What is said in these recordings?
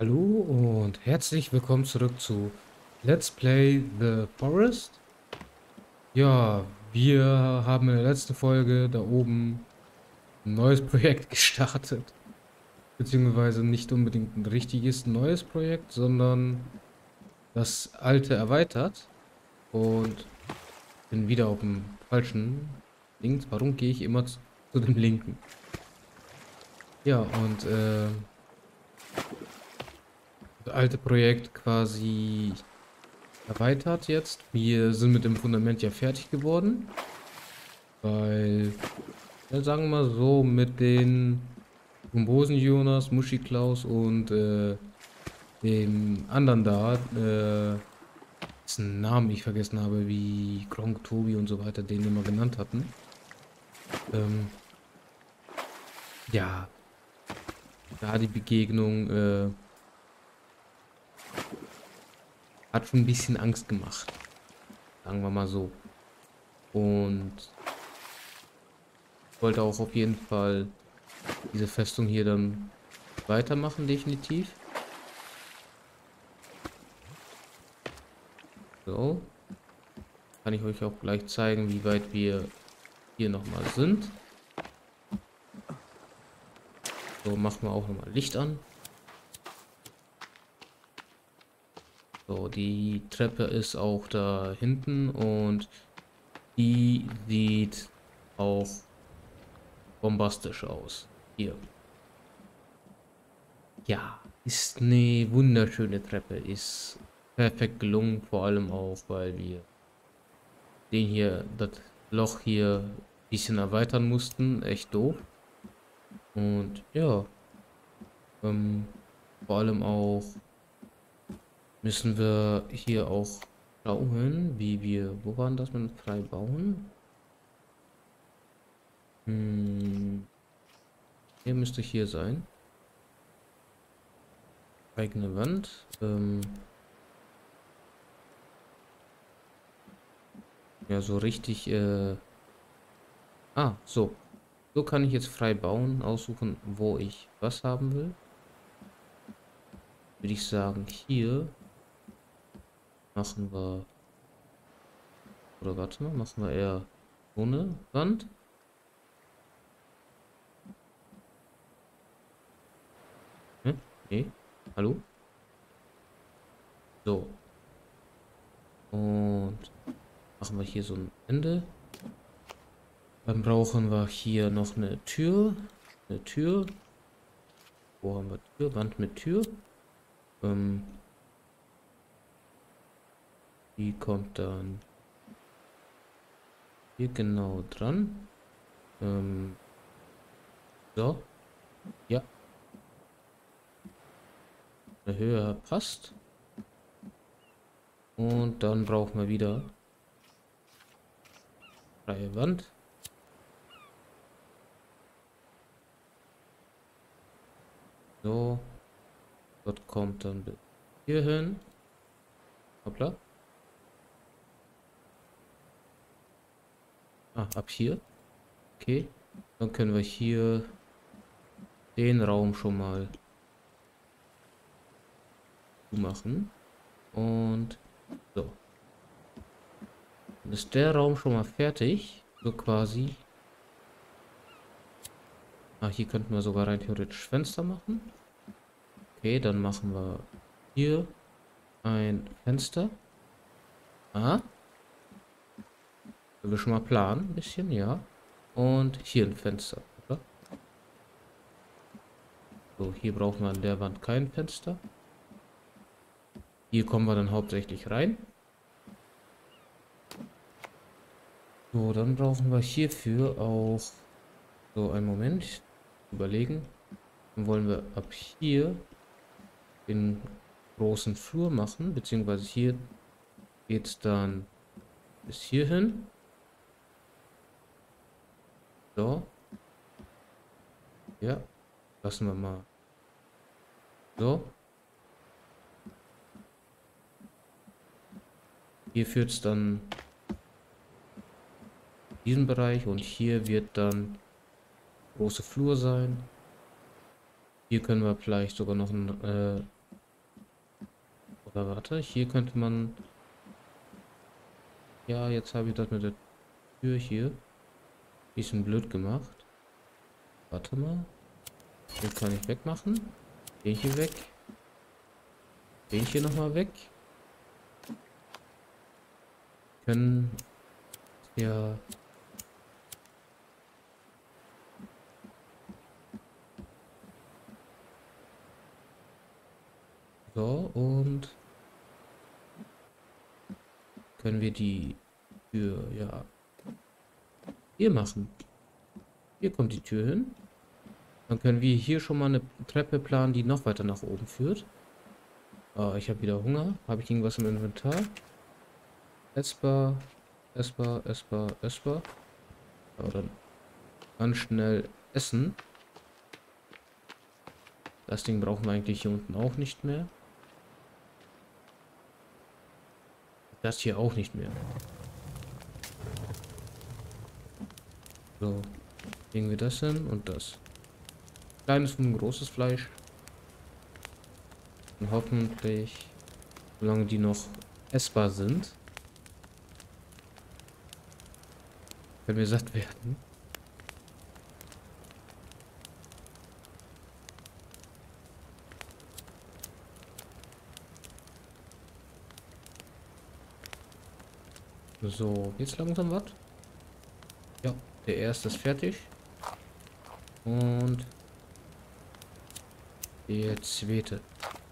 Hallo und herzlich willkommen zurück zu Let's Play The Forest. Ja, wir haben in der letzten Folge da oben ein neues Projekt gestartet. Beziehungsweise nicht unbedingt ein richtiges neues Projekt, sondern das alte erweitert. Und bin wieder auf dem falschen Links. Warum gehe ich immer zu dem linken? Ja, und das alte Projekt quasi erweitert jetzt. Wir sind mit dem Fundament ja fertig geworden, weil, ja, sagen wir mal so, mit den Gumbosen Jonas, Muschi Klaus und dem anderen da, dessen Namen ich vergessen habe, wie Gronk, Tobi und so weiter, den wir mal genannt hatten. Ähm, ja, da die Begegnung hat schon ein bisschen Angst gemacht, sagen wir mal so. Und wollte auch auf jeden Fall diese Festung hier dann weitermachen, definitiv. So, kann ich euch auch gleich zeigen, wie weit wir hier nochmal sind. So, machen wir auch nochmal Licht an. So, die Treppe ist auch da hinten und die sieht auch bombastisch aus. Hier. Ja, ist eine wunderschöne Treppe. Ist perfekt gelungen, vor allem auch, weil wir den hier, das Loch hier ein bisschen erweitern mussten. Echt doof. Und ja, ähm, vor allem auch müssen wir hier auch schauen, wie wir, wo waren das mit frei bauen? Hier müsste hier sein. Eigene Wand. Ja, so richtig, so. So kann ich jetzt frei bauen, aussuchen, wo ich was haben will. Würde ich sagen, hier machen wir, oder warte mal, machen wir eher ohne Wand. Hm? Nee, hallo? So. Und machen wir hier so ein Ende. Dann brauchen wir hier noch eine Tür. Eine Tür. Wo haben wir Tür? Wand mit Tür. Ähm, die kommt dann hier genau dran. Ähm, so. Ja, eine Höhe passt. Und dann brauchen wir wieder freie Wand. So. Dort kommt dann bis hier hin. Hoppla. Ah, ab hier. Okay. Dann können wir hier den Raum schon mal machen. Und so. Dann ist der Raum schon mal fertig. So quasi. Ah, hier könnten wir sogar rein theoretisch Fenster machen. Okay, dann machen wir hier ein Fenster. Ah, wir schon mal planen, ein bisschen, ja. Und hier ein Fenster, oder? So, hier brauchen wir an der Wand kein Fenster. Hier kommen wir dann hauptsächlich rein. So, dann brauchen wir hierfür auch so einen Moment. Überlegen. Dann wollen wir ab hier den großen Flur machen, beziehungsweise hier geht es dann bis hierhin. So, ja, lassen wir mal. So, hier führt es dann diesen Bereich und hier wird dann große Flur sein. Hier können wir vielleicht sogar noch ein Aber warte, hier könnte man... Ja, jetzt habe ich das mit der Tür hier. Bisschen blöd gemacht. Warte mal. Den kann ich wegmachen. Den hier weg. Den hier nochmal weg. Können ja... So, und können wir die Tür, ja, hier machen. Hier kommt die Tür hin. Dann können wir hier schon mal eine Treppe planen, die noch weiter nach oben führt. Ah, ich habe wieder Hunger. Habe ich irgendwas im Inventar? Essbar, essbar, essbar, essbar. Aber dann ganz schnell essen. Das Ding brauchen wir eigentlich hier unten auch nicht mehr. Das hier auch nicht mehr. So, legen wir das hin und das. Kleines und großes Fleisch. Und hoffentlich, solange die noch essbar sind, können wir satt werden. So, jetzt langsam was? Ja, der erste ist fertig. Und der zweite.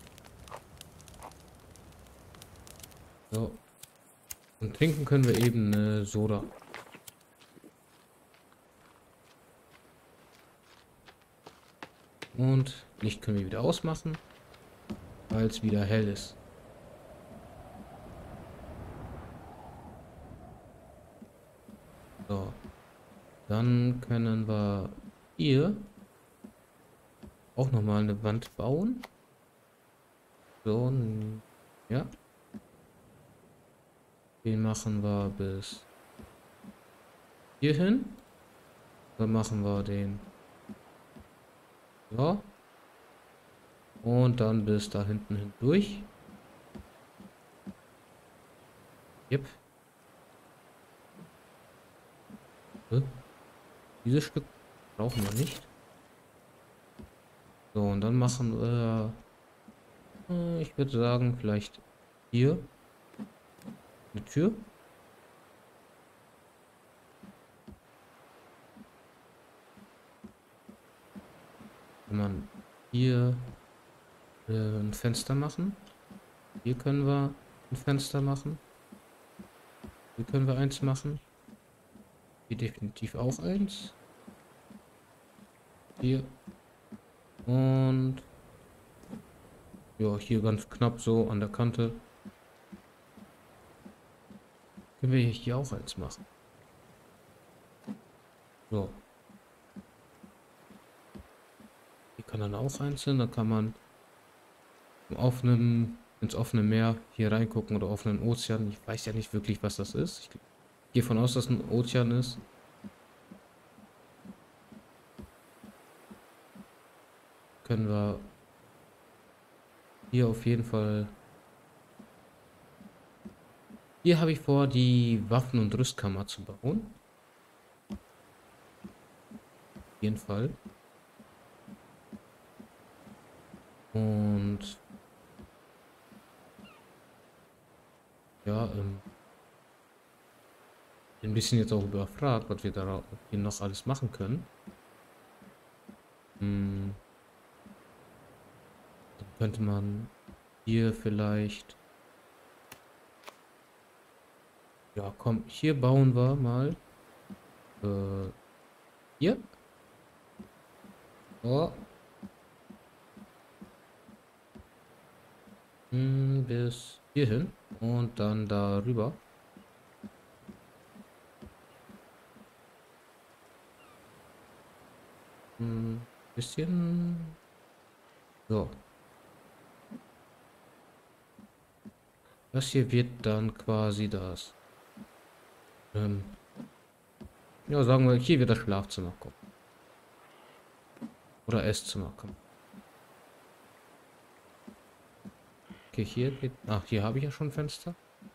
So. Und trinken können wir eben eine Soda. Und Licht können wir wieder ausmachen, weil es wieder hell ist. So. Dann können wir hier auch nochmal eine Wand bauen. So, ja. Den machen wir bis hierhin. Dann machen wir den so. Und dann bis da hinten hindurch. Yep. Dieses Stück brauchen wir nicht. So, und dann machen wir, ich würde sagen, vielleicht hier eine Tür. Wenn man hier ein Fenster machen. Hier können wir ein Fenster machen. Hier können wir eins machen. Hier definitiv auch eins. Hier. Und ja, hier ganz knapp so an der Kante. Können wir hier auch eins machen. So. Hier kann dann auch eins hin. Da kann man ins offene Meer hier reingucken oder offenen Ozean. Ich weiß ja nicht wirklich, was das ist. Ich gehe von aus, dass es ein Ozean ist. Können wir hier auf jeden Fall... Hier habe ich vor, die Waffen- und Rüstkammer zu bauen. Auf jeden Fall. Und ja, ein bisschen jetzt auch überfragt, was wir da hier noch alles machen können. Dann könnte man hier vielleicht... Ja, komm, hier bauen wir mal. Hier. So. Bis hierhin. Und dann darüber. Bisschen. So. Das hier wird dann quasi das. Ja, sagen wir, hier wird das Schlafzimmer kommen. Oder Esszimmer kommen. Okay, hier geht... Ach, hier habe ich ja schon ein Fenster.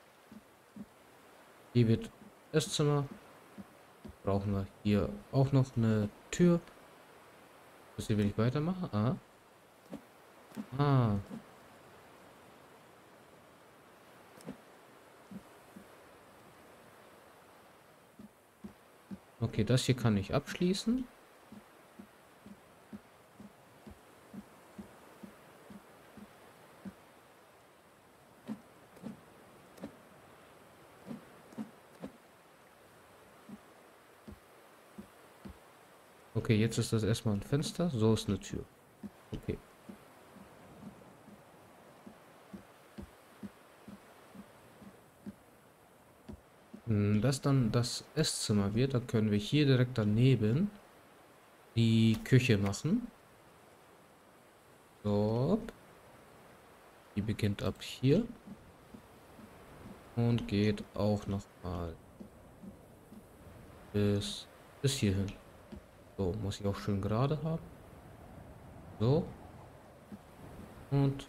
Hier wird Esszimmer. Brauchen wir hier auch noch eine Tür. Das hier will ich weitermachen. Ah. Ah. Okay, das hier kann ich abschließen. Okay, jetzt ist das erstmal ein Fenster. So ist eine Tür. Okay. Das dann das Esszimmer wird, dann können wir hier direkt daneben die Küche machen. So. Die beginnt ab hier und geht auch noch mal bis hierhin. So, muss ich auch schön gerade haben. So. Und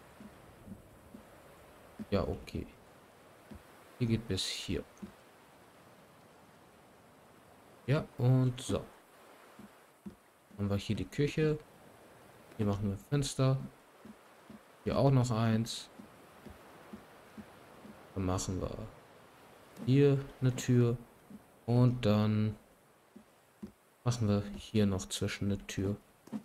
ja, okay. Hier geht bis hier. Ja, und so. Haben wir hier die Küche. Hier machen wir Fenster. Hier auch noch eins. Dann machen wir hier eine Tür. Und dann machen wir hier noch zwischen eine Tür.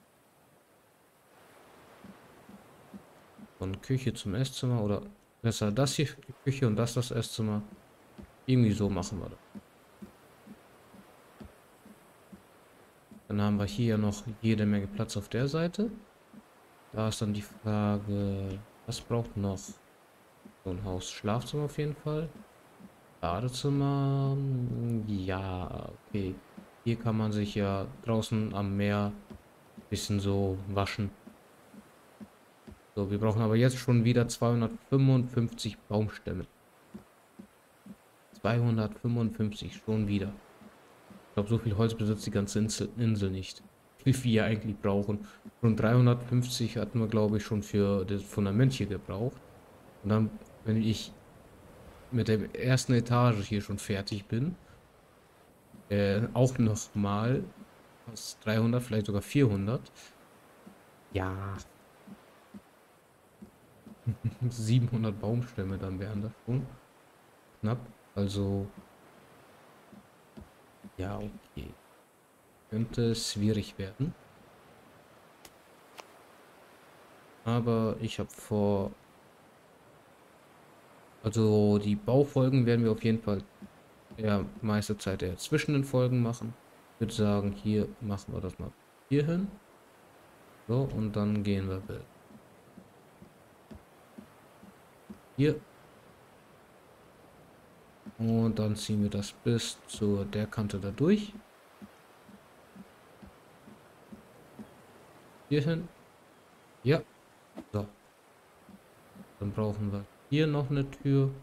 Von Küche zum Esszimmer. Oder besser das hier für die Küche und das Esszimmer. Irgendwie so machen wir das. Dann haben wir hier noch jede Menge Platz auf der Seite. Da ist dann die Frage, was braucht noch so ein Haus? Schlafzimmer auf jeden Fall. Badezimmer, ja, okay. Hier kann man sich ja draußen am Meer ein bisschen so waschen. So, wir brauchen aber jetzt schon wieder 255 Baumstämme. 255 schon wieder. Ich glaube, so viel Holz besitzt die ganze Insel nicht. Wie viel wir eigentlich brauchen. Schon 350 hatten wir, glaube ich, schon für das Fundament hier gebraucht. Und dann, wenn ich mit der ersten Etage hier schon fertig bin, auch noch mal fast 300, vielleicht sogar 400. Ja, 700 Baumstämme dann wären das schon knapp. Also, ja, okay. Könnte schwierig werden. Aber ich habe vor... Also die Baufolgen werden wir auf jeden Fall ja meiste Zeit eher zwischen den Folgen machen. Ich würde sagen, hier machen wir das mal hier hin. So, und dann gehen wir hier. Und dann ziehen wir das bis zu der Kante da durch. Hier hin. Ja. So. Dann brauchen wir hier noch eine Tür.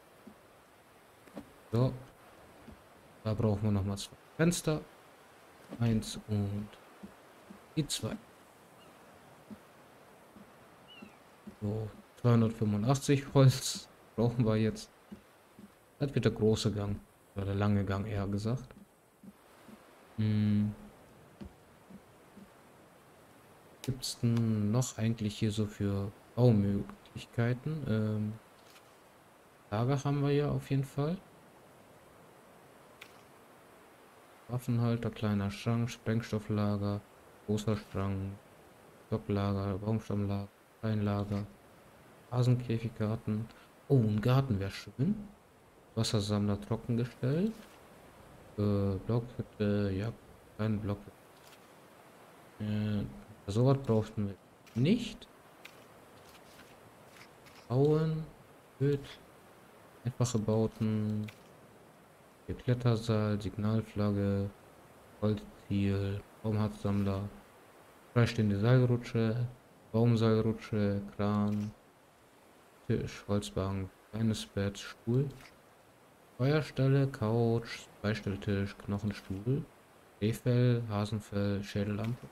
So. Da brauchen wir nochmal zwei Fenster. Eins und die zwei. So. 285 Holz brauchen wir jetzt. Das wird der große Gang. Oder der lange Gang eher gesagt. Gibt es denn noch eigentlich hier so für Baumöglichkeiten? Lager haben wir ja auf jeden Fall. Waffenhalter, kleiner Schrank, Sprengstofflager, großer Schrank, Stocklager, Baumstammlager, Steinlager, Hasenkäfiggarten. Oh, ein Garten wäre schön. Wassersammler trockengestellt. Blockhütte, ja, kleine Blockhütte. Sowas brauchten wir nicht. Bauen, Bild, einfache Bauten, hier Klettersaal, Signalflagge, Holzziel, Baumharzsammler, freistehende Seilrutsche, Baumseilrutsche, Kran, Tisch, Holzbank, kleines Bett, Stuhl, Feuerstelle, Couch, Beistelltisch, Knochenstuhl, Rehfell, Hasenfell, Schädellampe.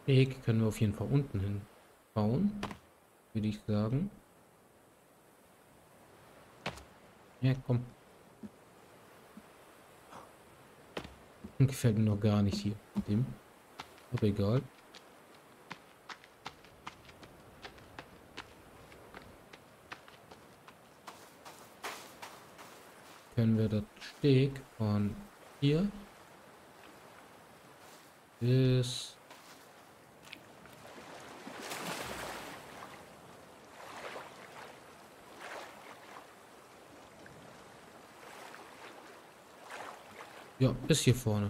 Steg können wir auf jeden Fall unten hin bauen, würde ich sagen. Ja, komm. Gefällt mir noch gar nicht hier. Dem. Aber egal. Können wir das Steg von hier bis ja, bis hier vorne.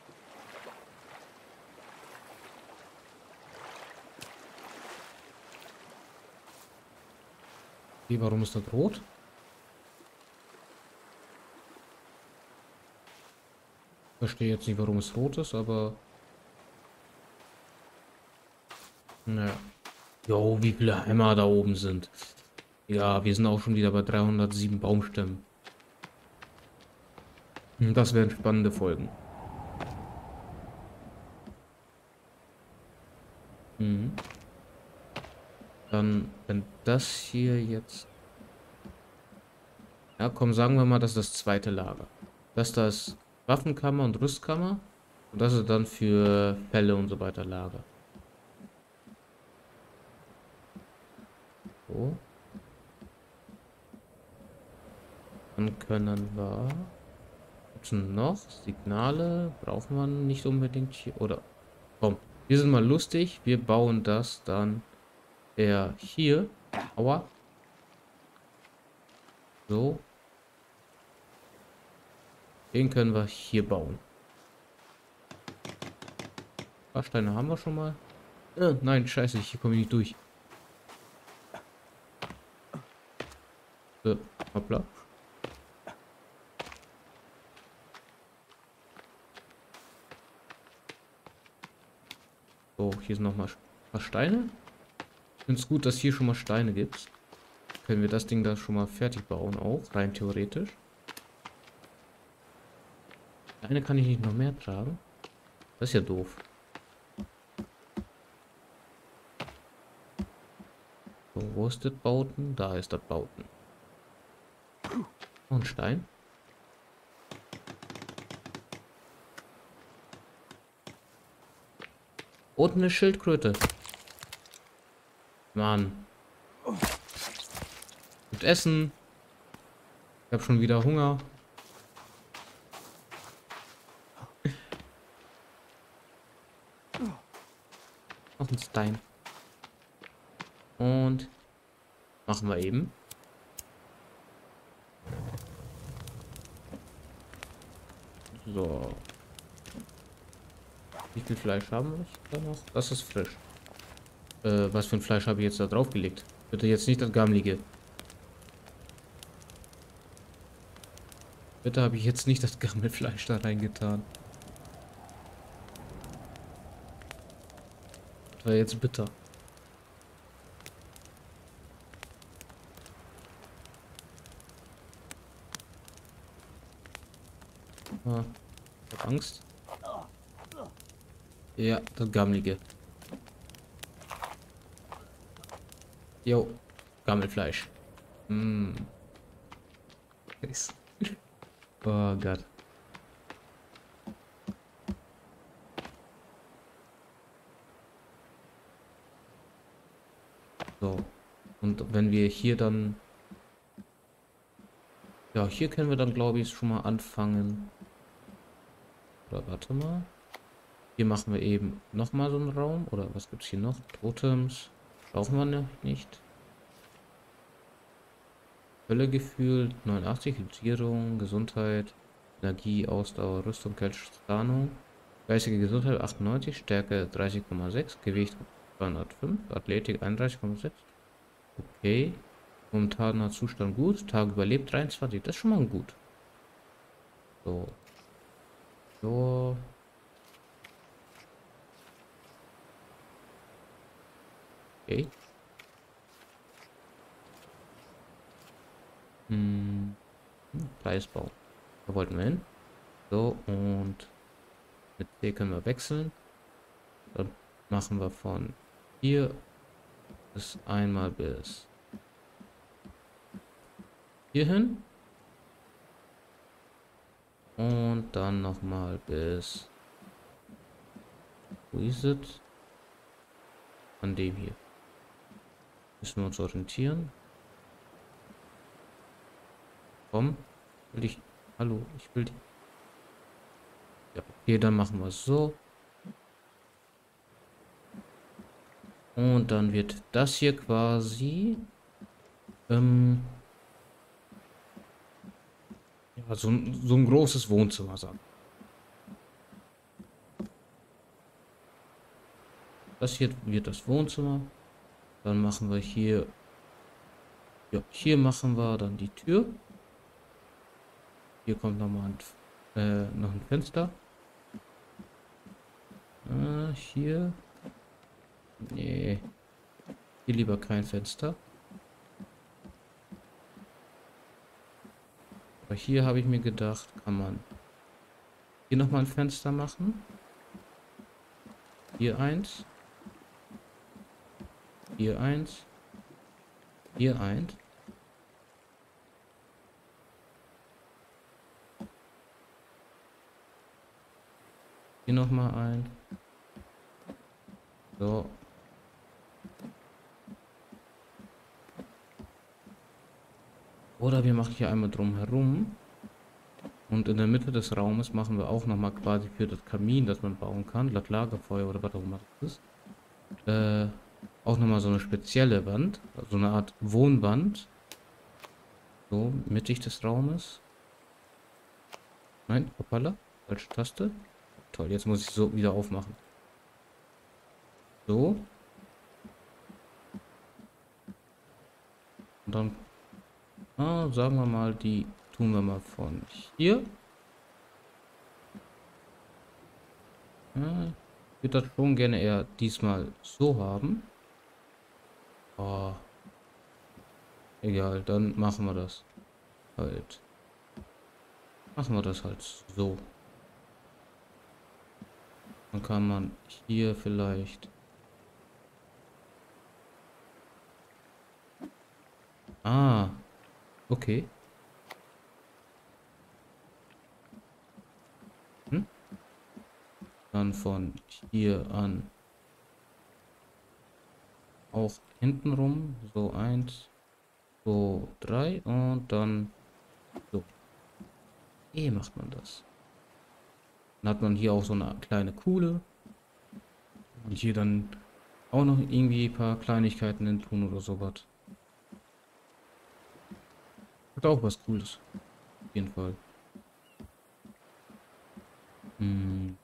Wie, warum ist das rot? Verstehe jetzt nicht, warum es rot ist, aber naja. Jo, wie viele Hämmer da oben sind. Ja, wir sind auch schon wieder bei 307 Baumstämmen. Das wären spannende Folgen. Mhm. Dann, wenn das hier jetzt... Ja, komm, sagen wir mal, das ist das zweite Lager. Das da ist Waffenkammer und Rüstkammer. Und das ist dann für Fälle und so weiter Lager. So. Dann können wir... Gibt's noch Signale? Brauchen wir nicht unbedingt hier. Oder komm, wir sind mal lustig. Wir bauen das dann eher hier. Aua. So. Den können wir hier bauen. Ein paar Steine haben wir schon mal. Nein, scheiße, hier komme ich nicht durch. Hoppla. So, hier sind noch mal ein paar Steine. Ich finde es gut, dass hier schon mal Steine gibt. Können wir das Ding da schon mal fertig bauen auch, rein theoretisch. Eine kann ich nicht noch mehr tragen. Das ist ja doof. So, wo ist das Bauten? Da ist das Bauten. Und Stein. Und eine Schildkröte. Mann. Gut essen. Ich habe schon wieder Hunger. Noch ein Stein. Und machen wir eben. So. Wie viel Fleisch haben wir da noch? Das ist frisch. Was für ein Fleisch habe ich jetzt da drauf gelegt? Bitte jetzt nicht das Gammelige. Bitte habe ich jetzt nicht das Gammelfleisch da reingetan. Das war jetzt bitter. Ah, ich hab Angst. Ja, das Gammelige. Jo, Gammelfleisch. Mm. Nice. Oh Gott. So. Und wenn wir hier dann... Ja, hier können wir dann, glaube ich, schon mal anfangen. Oder warte mal. Hier machen wir eben nochmal so einen Raum. Oder was gibt es hier noch? Totems. Brauchen wir noch nicht. Völlegefühl 89, Hydrantierung, Gesundheit, Energie, Ausdauer, Rüstung, Tarnung. Geistige Gesundheit 98, Stärke 30,6, Gewicht 205, Athletik 31,6. Okay. Momentaner Zustand gut. Tag überlebt 23, das ist schon mal gut. So. So. Okay. Preisbau. Da wollten wir hin. So, und mit C können wir wechseln. Dann machen wir von hier bis einmal bis hierhin. Und dann nochmal bis... Wo ist es? An dem hier. Müssen wir uns orientieren. Komm. Will ich... Hallo, ich will... Ja, okay, dann machen wir es so. Und dann wird das hier quasi... ja, so ein großes Wohnzimmer sein. Das hier wird das Wohnzimmer. Dann machen wir hier... Ja, hier machen wir dann die Tür. Hier kommt nochmal noch ein Fenster. Hier. Nee. Hier lieber kein Fenster. Aber hier habe ich mir gedacht, kann man hier nochmal ein Fenster machen. Hier eins. Hier eins. Hier eins. Hier nochmal ein. So. Oder wir machen hier einmal drum herum. Und in der Mitte des Raumes machen wir auch nochmal quasi für das Kamin, das man bauen kann, das Lagerfeuer oder was auch immer das ist. Auch nochmal so eine spezielle Wand. So eine Art Wohnwand. So, mittig des Raumes. Nein, hoppala. Falsche Taste. Toll, jetzt muss ich so wieder aufmachen. So. Und dann, sagen wir mal, die tun wir mal von hier. Ja, ich würde das schon gerne eher diesmal so haben. Oh. Egal, dann machen wir das halt. Machen wir das halt so. Dann kann man hier vielleicht... Ah, okay. Dann von hier an auch hinten rum. So 1, 2, 3 und dann so. Macht man das. Dann hat man hier auch so eine kleine Kuhle. Und hier dann auch noch irgendwie ein paar Kleinigkeiten hin tun oder sowas. Hat auch was Cooles. Auf jeden Fall. Mhm.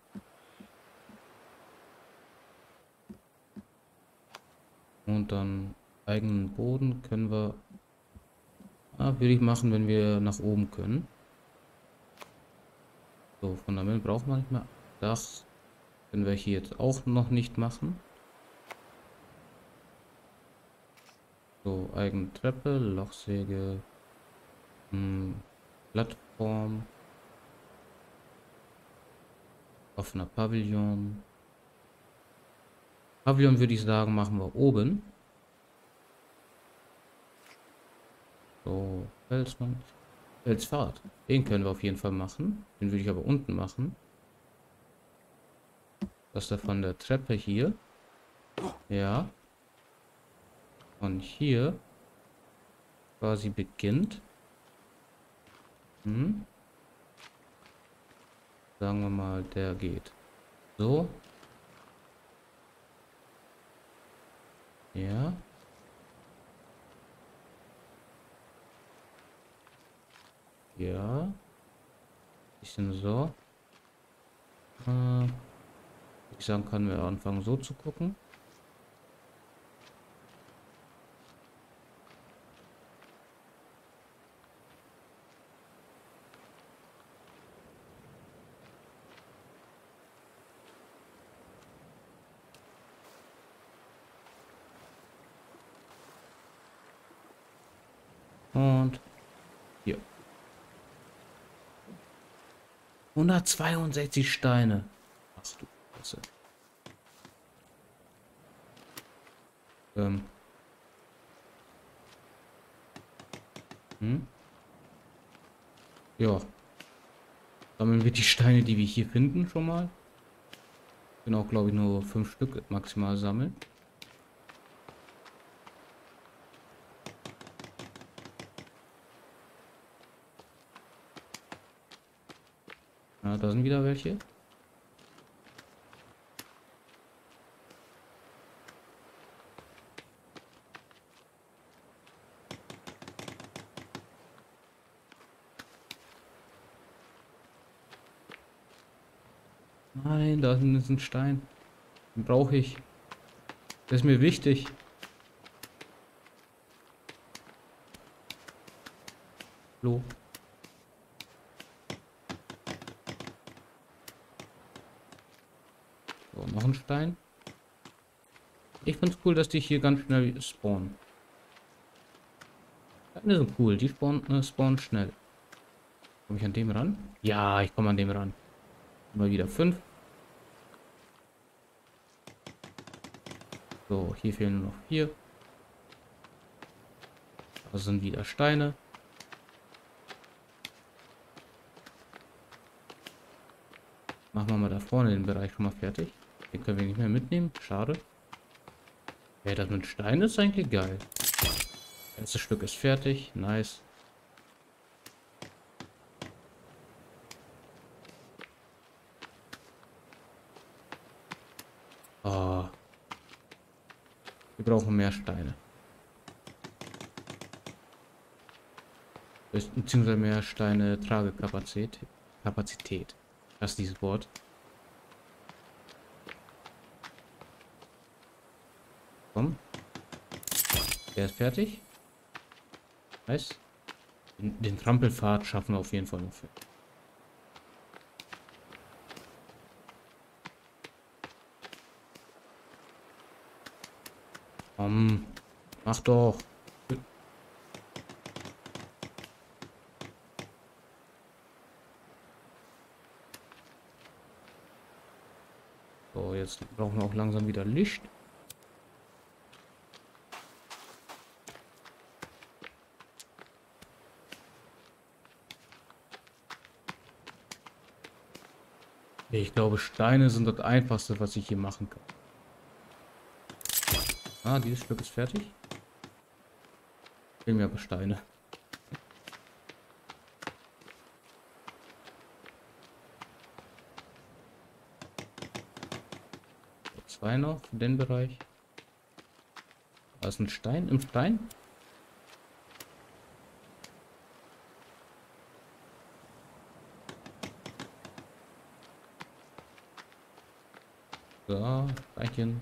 Und dann eigenen Boden können wir... würde ich machen, wenn wir nach oben können. So, Fundament braucht man nicht mehr. Dach können wir hier jetzt auch noch nicht machen. So, eigene Treppe, Lochsäge, Plattform, offener Pavillon. Pavillon würde ich sagen, machen wir oben. So, Felsmann. Felsfahrt. Den können wir auf jeden Fall machen. Den würde ich aber unten machen. Dass der von der Treppe hier. Ja. Von hier quasi beginnt. Sagen wir mal, der geht so. Ja. Ja. Bisschen so. Ich sagen, können wir anfangen so zu gucken. Und hier. 162 Steine. Ach du Scheiße. Ähm. Hm? Ja. Sammeln wir die Steine, die wir hier finden, schon mal. Können auch, glaube ich, nur 5 Stück maximal sammeln. Ja, da sind wieder welche. Nein, da ist ein Stein. Den brauche ich. Der ist mir wichtig. Flo. So, noch ein Stein. Ich finde es cool, dass die hier ganz schnell spawnen. Steine sind cool, die spawnen schnell. Komme ich an dem ran? Ja, ich komme an dem ran. Mal wieder 5. So, hier fehlen nur noch 4. Da sind wieder Steine. Machen wir mal da vorne den Bereich schon mal fertig. Den können wir nicht mehr mitnehmen. Schade. Ja, das mit Stein ist eigentlich geil. Das erste Stück ist fertig. Nice. Oh. Wir brauchen mehr Steine. Beziehungsweise mehr Steine Tragekapazität. Kapazität. Das ist dieses Wort. Komm. Der ist fertig. Nice. Den Trampelpfad schaffen wir auf jeden Fall noch. Mach doch. So, jetzt brauchen wir auch langsam wieder Licht. Ich glaube, Steine sind das Einfachste, was ich hier machen kann. Ah, dieses Stück ist fertig. Fehlen mir aber Steine. So, 2 noch für den Bereich. Da ist ein Stein im Stein. So, Steinchen.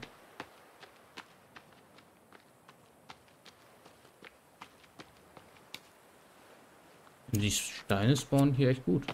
Die Steine spawnen hier echt gut.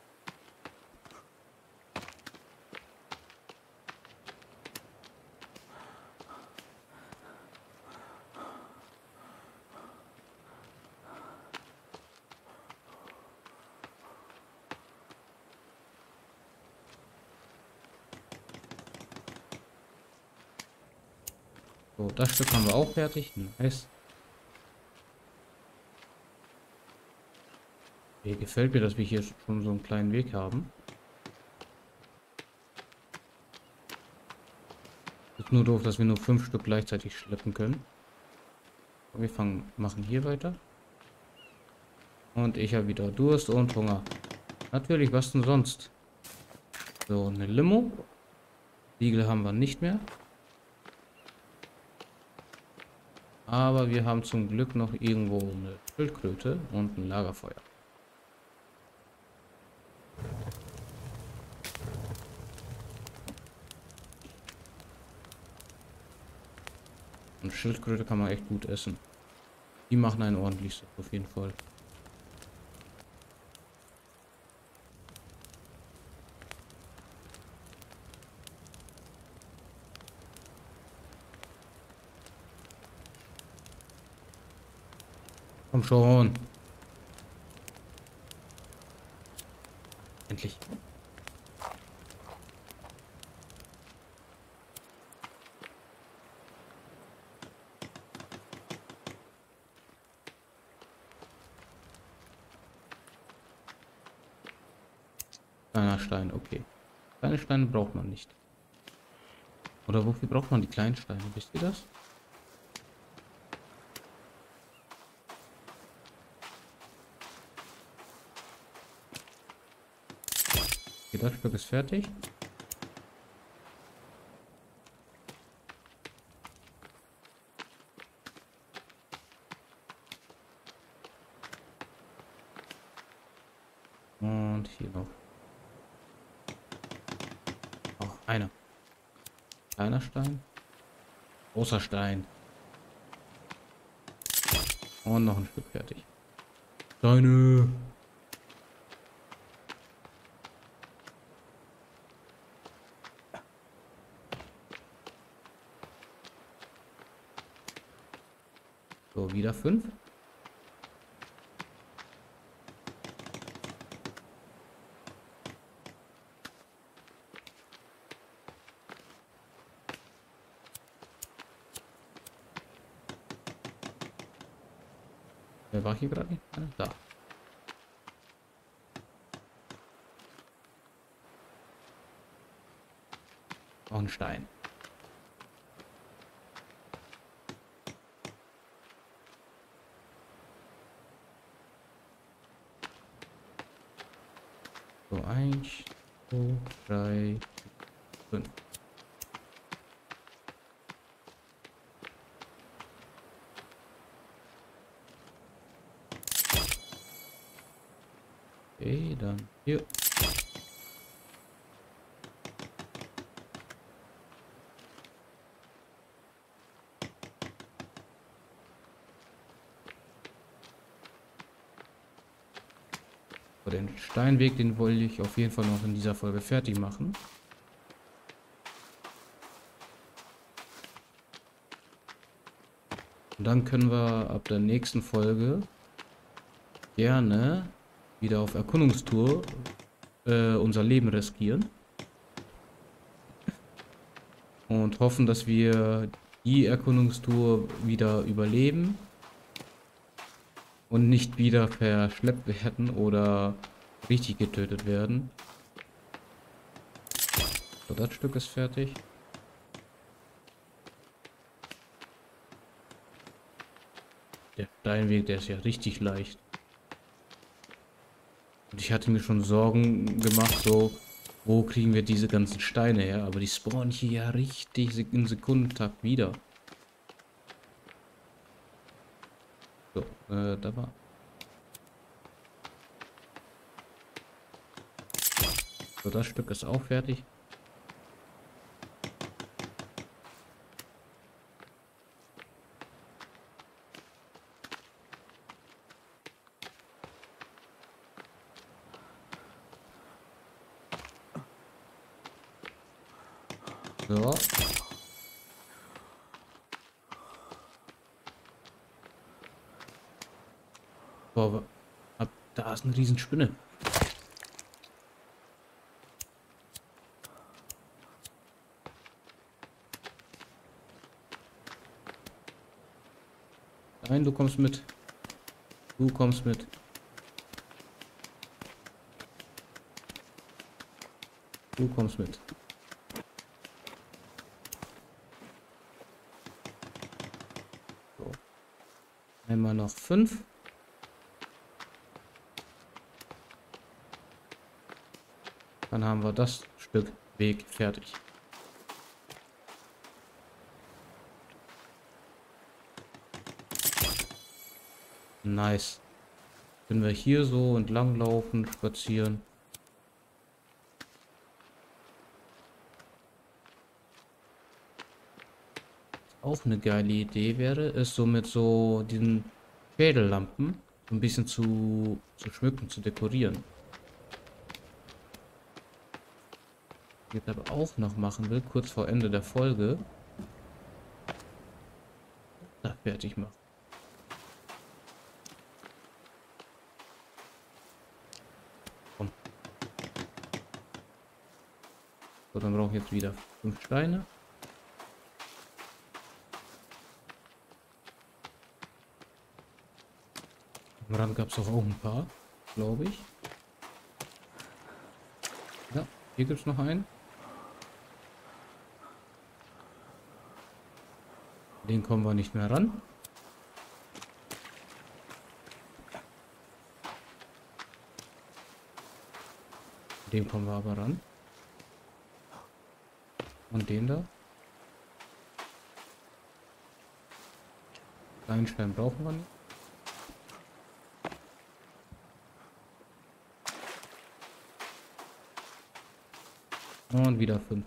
So, das Stück haben wir auch fertig. Nice. Hier gefällt mir, dass wir hier schon so einen kleinen Weg haben. Ist nur doof, dass wir nur 5 Stück gleichzeitig schleppen können. Wir machen hier weiter. Und ich habe wieder Durst und Hunger. Natürlich, was denn sonst? So, eine Limo. Siegel haben wir nicht mehr. Aber wir haben zum Glück noch irgendwo eine Schildkröte und ein Lagerfeuer. Und Schildkröte kann man echt gut essen. Die machen einen ordentlich auf jeden Fall. Komm schon. Endlich. Kleiner Stein, okay. Kleine Steine braucht man nicht. Oder wofür braucht man die kleinen Steine? Wisst ihr das? Okay, das Stück ist fertig. Und hier noch. Auch einer. Kleiner Stein. Großer Stein. Und noch ein Stück fertig. Steine. So, wieder 5. Wer war hier gerade? Da. Auch ein Stein. So, 1, 2, 3, 5. Okay, dann hier. So, den Steinweg, den wollte ich auf jeden Fall noch in dieser Folge fertig machen. Und dann können wir ab der nächsten Folge gerne wieder auf Erkundungstour unser Leben riskieren. Und hoffen, dass wir die Erkundungstour wieder überleben. Und nicht wieder verschleppt werden oder richtig getötet werden. So, das Stück ist fertig. Der Steinweg, der ist ja richtig leicht. Und ich hatte mir schon Sorgen gemacht, so, wo kriegen wir diese ganzen Steine her? Aber die spawnen hier ja richtig in Sekundentakt wieder. So, da war. So, das Stück ist auch fertig. So. Boah, da ist eine Riesenspinne. Nein, du kommst mit. Du kommst mit. Du kommst mit. So. Einmal noch 5. Dann haben wir das Stück Weg fertig. Nice. Können wir hier so entlang laufen, spazieren. Auch eine geile Idee wäre, ist so mit so diesen Schädellampen so ein bisschen zu schmücken, zu dekorieren. Jetzt aber auch noch machen will, kurz vor Ende der Folge. Da fertig machen. Komm. So, dann brauche ich jetzt wieder 5 Steine. Am Rand gab es auch ein paar, glaube ich. Hier gibt es noch einen. Den kommen wir nicht mehr ran. Den kommen wir aber ran. Und den da. Einen Stein brauchen wir nicht. Und wieder 5.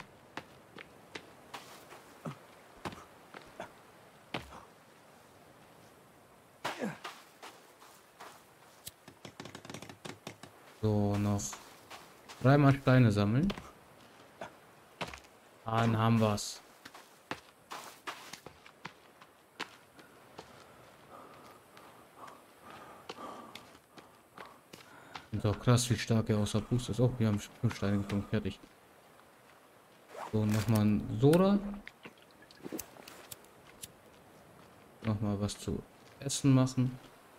So, noch 3 mal Steine sammeln. Dann haben wir's. Ist auch krass, wie stark er außer Puste ist. Oh, wir haben 5 Steine gefunden. Fertig. So, nochmal ein Soda. Nochmal was zu essen machen.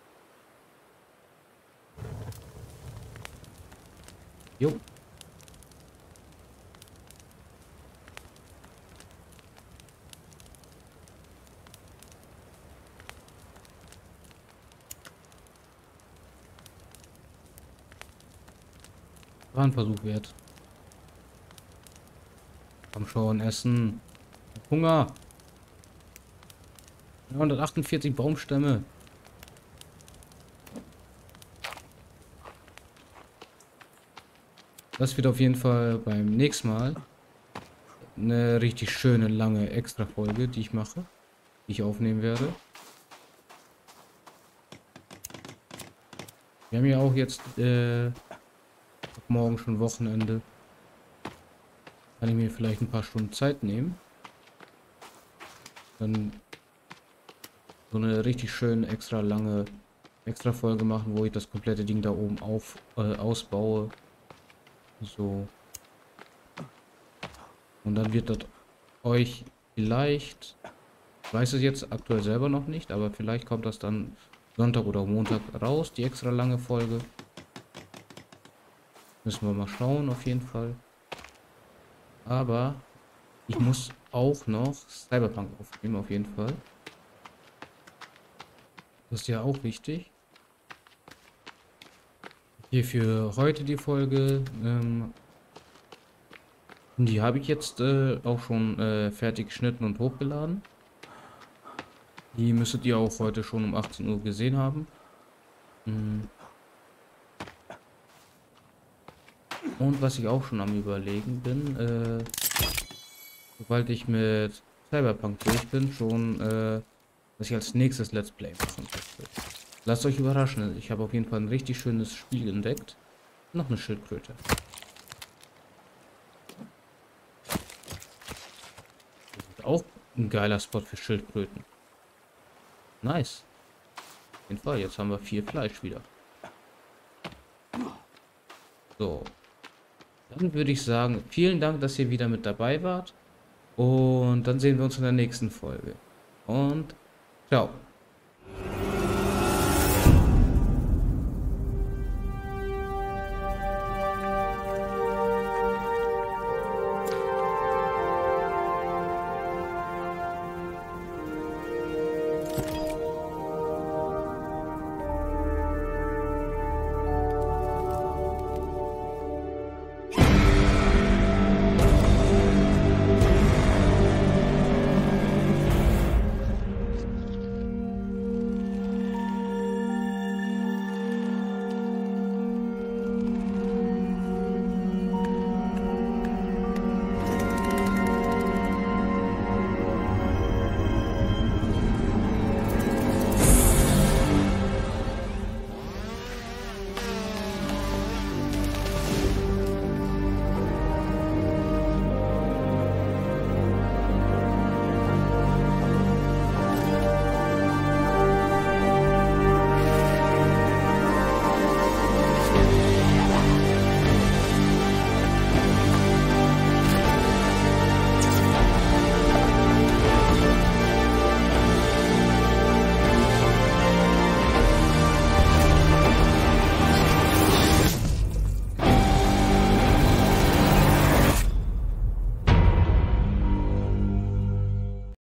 Jo. War ein Versuch wert. Komm schon, essen. Hunger. 148 Baumstämme. Das wird auf jeden Fall beim nächsten Mal eine richtig schöne, lange Extra-Folge, die ich mache. Die ich aufnehmen werde. Wir haben ja auch jetzt morgen schon Wochenende. Kann ich mir vielleicht ein paar Stunden Zeit nehmen. Dann so eine richtig schön extra lange Extra-Folge machen, wo ich das komplette Ding da oben ausbaue. So. Und dann wird das euch vielleicht, ich weiß es jetzt aktuell selber noch nicht, aber vielleicht kommt das dann Sonntag oder Montag raus, die extra lange Folge. Müssen wir mal schauen, auf jeden Fall. Aber ich muss auch noch Cyberpunk aufnehmen, auf jeden Fall. Das ist ja auch wichtig. Hier für heute die Folge. Die habe ich jetzt auch schon fertig geschnitten und hochgeladen. Die müsstet ihr auch heute schon um 18 Uhr gesehen haben. Und was ich auch schon am Überlegen bin, sobald ich mit Cyberpunk durch bin, schon, was ich als nächstes Let's Play machen möchte. Lasst euch überraschen, ich habe auf jeden Fall ein richtig schönes Spiel entdeckt. Noch eine Schildkröte. Das ist auch ein geiler Spot für Schildkröten. Nice. Auf jeden Fall, jetzt haben wir 4 Fleisch wieder. So. Dann würde ich sagen, vielen Dank, dass ihr wieder mit dabei wart. Und dann sehen wir uns in der nächsten Folge. Und ciao.